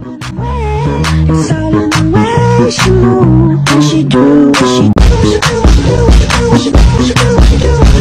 It's all in the way she move, what she do, what she do, what she do, what she do, what she do, what she do, what she do.